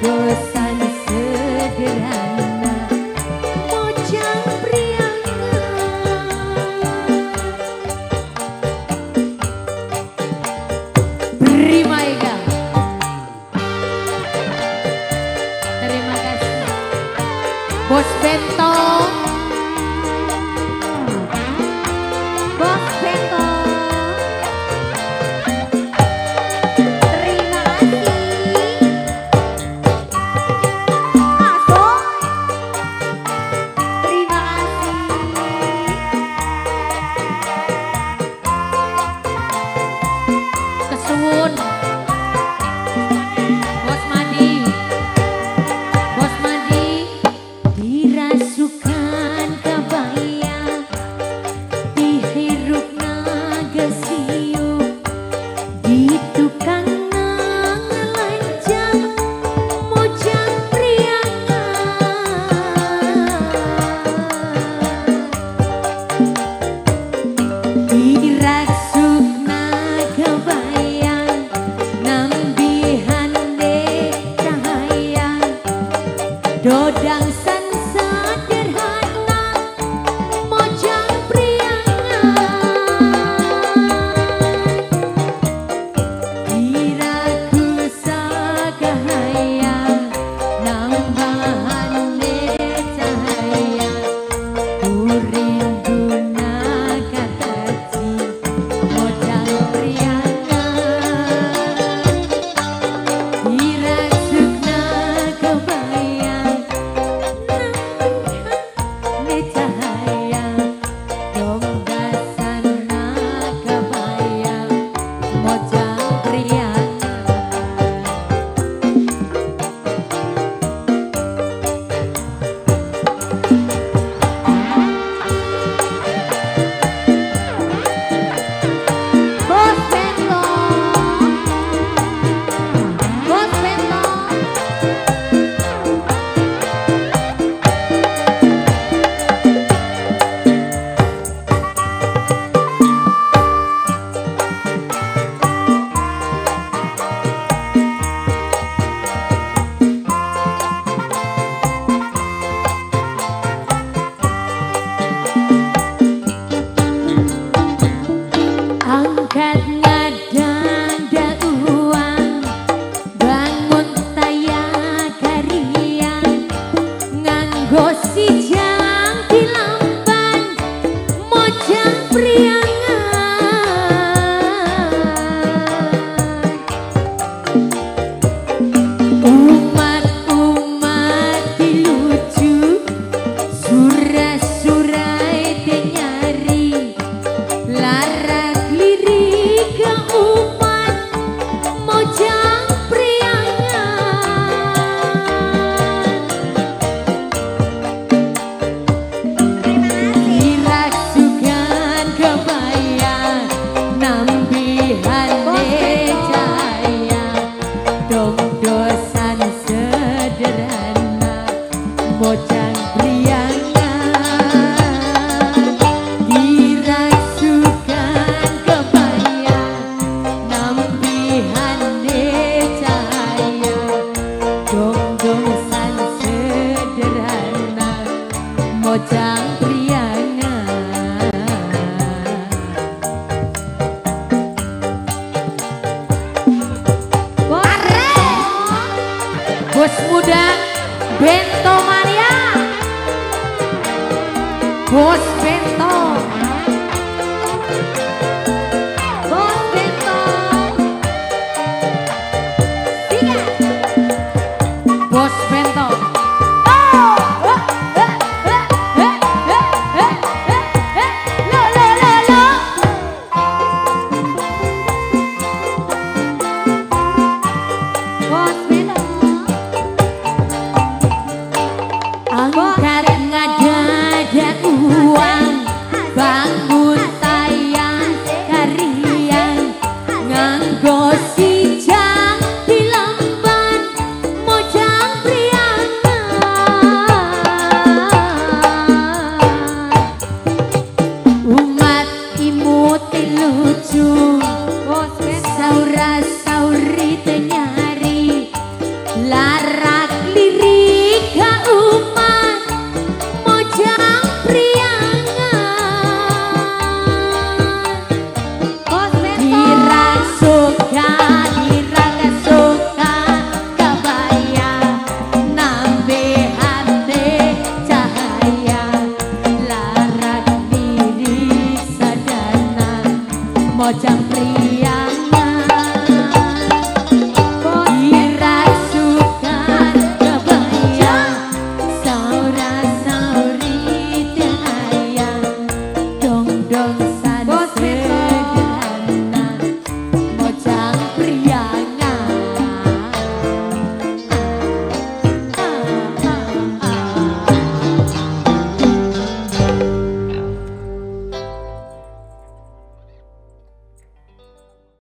dosan sederhana mojang priangan. Beri Maega. Terima kasih Bos Bento. Bos Bento. Terima kasih. Kesuwun. Bos Madi. Bos Madi dirasukan kabaya dihirup nagasiu di tukang lanjang mojang priangan dirasuk nagabayang nambihan de cahaya dodang san sederhana mojang priangan diraku sagahaya nambahan de cahaya kurindu nagataji mojang priangan dirasuk nagabayang cahaya donggasan nagabayang mojang priangan. Bos Bento. Bos Bento. Angkat ngadanda uang bangun tayang karian nganggo sijang di lamban mojang priangan umat-umat dilucu surai-surai denyari lara lirik ke umat mojang priangan dirasukan kebayang nambihan de cahaya dong dosan sederhana mojang priangan dirasukan kebayang nambihan de cahaya dong dosan sederhana mojang priangan. Bos muda Bento Maria. Bos Bento. Bos Bento. Tiga. Bos Bento.